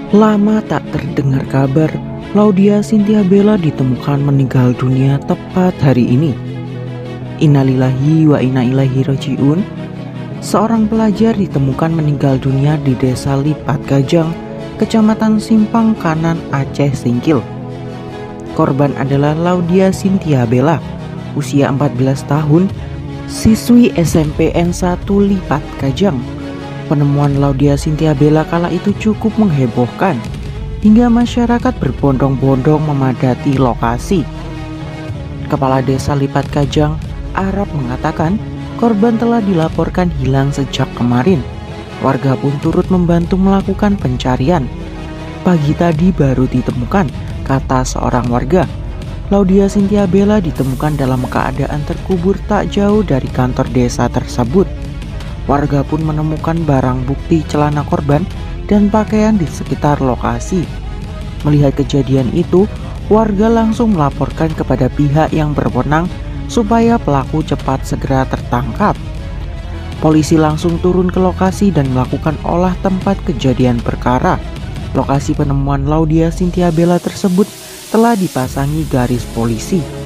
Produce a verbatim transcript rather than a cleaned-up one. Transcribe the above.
Lama tak terdengar kabar, Laudia Cynthia Bella ditemukan meninggal dunia tepat hari ini. Innalillahi wa inna ilaihi rajiun. Seorang pelajar ditemukan meninggal dunia di Desa Lipat Kajang, Kecamatan Simpang Kanan, Aceh Singkil. Korban adalah Laudia Cynthia Bella, usia empat belas tahun, siswi S M P N satu Lipat Kajang. Penemuan Laudia Cynthia Bella kala itu cukup menghebohkan, hingga masyarakat berbondong-bondong memadati lokasi. Kepala Desa Lipat Kajang, Arab, mengatakan korban telah dilaporkan hilang sejak kemarin. Warga pun turut membantu melakukan pencarian. Pagi tadi baru ditemukan, kata seorang warga. Laudia Cynthia Bella ditemukan dalam keadaan terkubur tak jauh dari kantor desa tersebut. Warga pun menemukan barang bukti celana korban dan pakaian di sekitar lokasi. Melihat kejadian itu, warga langsung melaporkan kepada pihak yang berwenang supaya pelaku cepat segera tertangkap. Polisi langsung turun ke lokasi dan melakukan olah tempat kejadian perkara. Lokasi penemuan Laudia Cynthia Bella tersebut telah dipasangi garis polisi.